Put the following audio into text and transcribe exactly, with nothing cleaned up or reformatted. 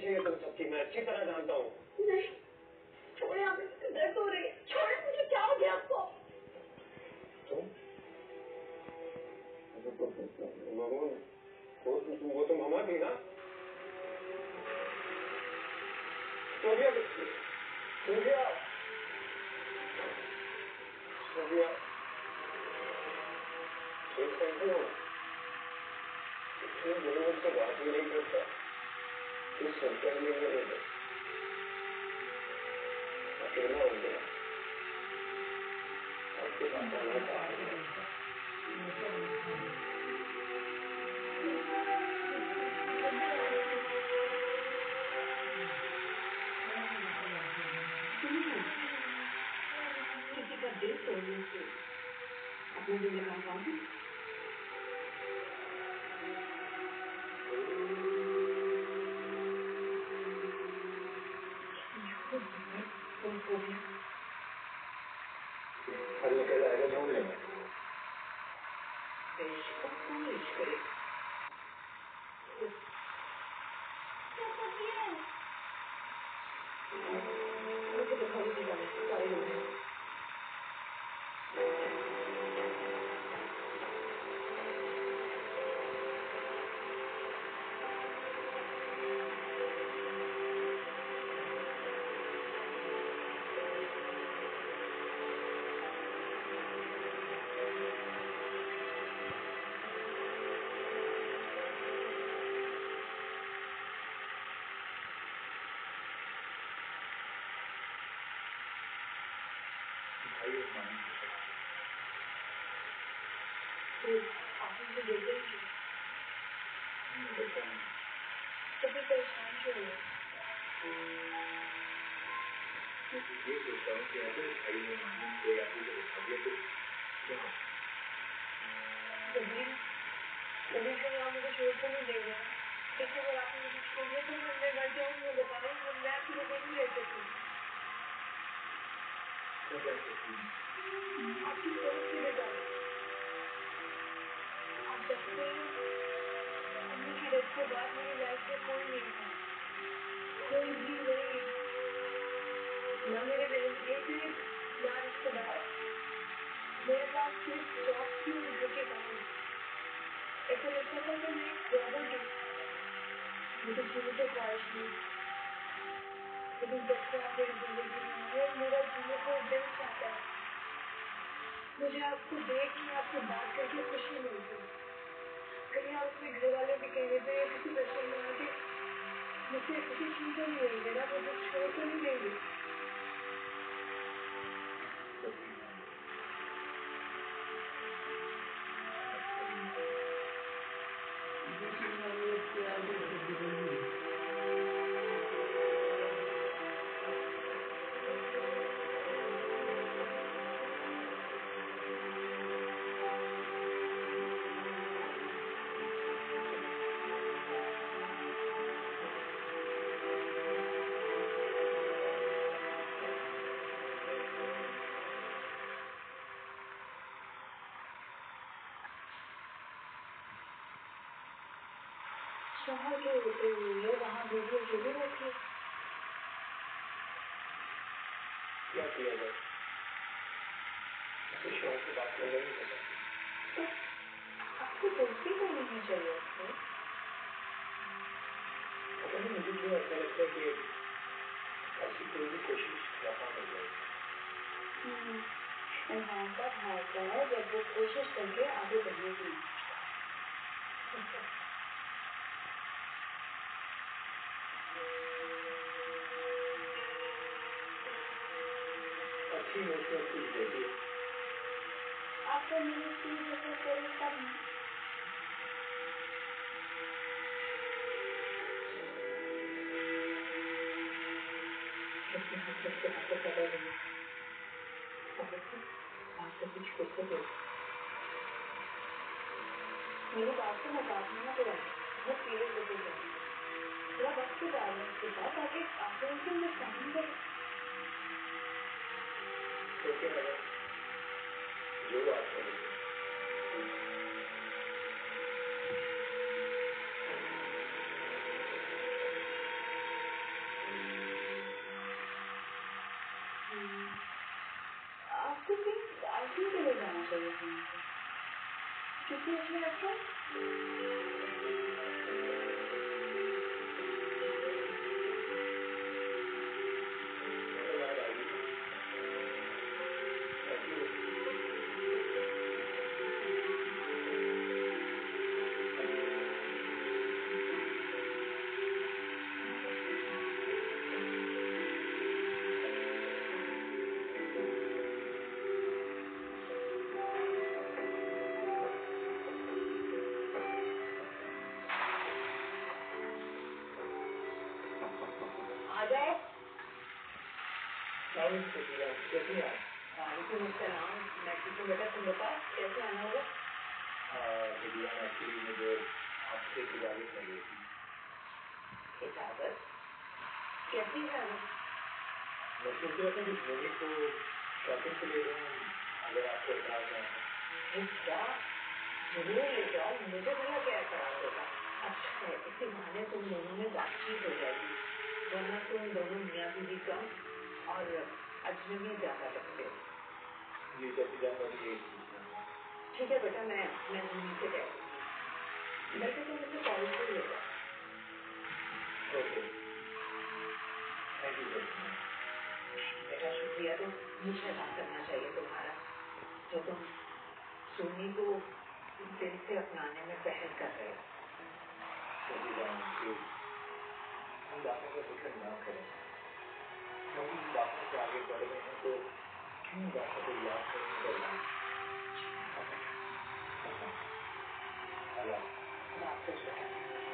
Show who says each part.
Speaker 1: कोशिश है तुम सबकी, मैं अच्छी तरह जानता हूँ।
Speaker 2: नहीं, छोड़े, आप मुझे दर्द हो रही है, छोड़े मुझे, क्या हो गया आपको?
Speaker 1: तुम? वो, वो तो मामा थी ना? सोफिया, सोफिया, सोफिया, एक सेकंड हो, इतने दिनों से बात ही नहीं करता, कुछ सुनता ही नहीं मेरे को, अकेला हो गया, आपके पास आना चाहता हूँ।
Speaker 2: किसी का दिल तोड़ने से अपना दिल लगा पाओगे? हो गया,
Speaker 1: हल निकल आएगा, ढूंढ लेंगे।
Speaker 2: बेशक कौन इश्क करे? मुझे तो खड़ी की जाने की सारी हो गई। आप मुझे दे देंगे? तो फिर परेशान क्यों हो?
Speaker 1: ये सोचता हूँ कि अगर भाई ने मानी को या फिर बता दिया तो क्या?
Speaker 2: कभी कभी कभी आप मुझे छोड़ तो नहीं देंगे? देखिए अगर आपने मुझे छोड़ दिया तो मैं मैं घर जाऊँगी, मैं बता रहा हूँ, मैं आपके बगैर नहीं रह सकती। आपकी सोच की वजह आप जानते हैं, अम्मी की डेथ के बाद मेरी लाइफ में कोई नहीं था, कोई भी नहीं, ना मेरे रिलेटिव, ना रिश्तेदार, मेरे पास सिर्फ जॉब थी और घर के काम। ऐसा लगता था कि मैं एक रॉबोट हूँ, मुझे जीने की ख्वाहिश नहीं। लेकिन जब से आप मेरी जिंदगी में आए, मेरा जीने को दिल चाहता है। मुझे आपको देख के, आपसे बात करके खुशी मिलती है। कहीं आप अपने घर वालों के कहने पे या किसी फंक्शन में आके मुझसे ऐसी चीज तो नहीं देंगे ना, मुझे छोड़ तो नहीं देंगे? शहर के होते हुए वहाँ वीडियो जरूर रखिए।
Speaker 1: क्या किया जाए? इसे शौक से बात करने नहीं हो सकती।
Speaker 2: तो आपको दोस्ती करनी ही चाहिए उससे।
Speaker 1: पता नहीं मुझे क्यों ऐसा लगता है कि ऐसी कोई भी कोशिश नाकाम हो जाएगी।
Speaker 2: इंसान तब हारता है जब वो कोशिश करके आगे बढ़ने की नहीं सोचता।
Speaker 1: अच्छी इमोशनल चीज देती है।
Speaker 2: आपको मेरी चीज जैसा करे तब ना। कैसे हाथ रखते आपको पता नहीं, आपसे कुछ गुस्से थे। मेरी बात को मजाक में मत उड़ाइए, बहुत सीरियस होकर कह रही हूँ। थोड़ा वक्त गुजारे उसके साथ ताकि आपको उनकी अंडरस्टैंडिंग करे।
Speaker 1: तो क्या है जो बात करें?
Speaker 2: आपको सिर्फ आईसीयू के लिए जाना चाहिए था। किसी उसमें रखा? आ जाओ।
Speaker 1: कैसे आए?
Speaker 2: वालेकुम अस्सलाम। मैं ठीक हूँ बेटा, तुम बता कैसे आना होगा?
Speaker 1: एक्चुअली मुझे आपसे गुजारिश लगी थी।
Speaker 2: इजाजत? कैसी इजाजत?
Speaker 1: मैं सोच रहा था कि धोनी को शॉपिंग के लिए दूँ, अगर आपको एतराज ना हो।
Speaker 2: क्या? जरूर ले जाओ, मुझे भला क्या एतराज होगा। अच्छा है, इसी बहाने तुम दोनों में बातचीत हो जाएगी, वरना तुम दोनों मियाँ बीवी कम और अजनबी ज्यादा लगते हो।
Speaker 1: जी जब जाना ये
Speaker 2: ठीक है बेटा, मैं मैं धोनी से कह दूँगी। बेटा तुम मुझे कॉल कर ले जाओ।
Speaker 1: Okay, thank you sir.
Speaker 2: बेटा शुक्रिया तो मुझे अदा करना चाहिए तुम्हारा, जो तुम सोनी को दिल से अपनाने में पहल कर रहे हो।
Speaker 1: हम बातों का जिक्र ना करें, हम इन बातों से आगे बढ़ रहे हैं तो क्यों बातों को याद नहीं करना? अल्लाह
Speaker 2: हाफिज़ बेटा।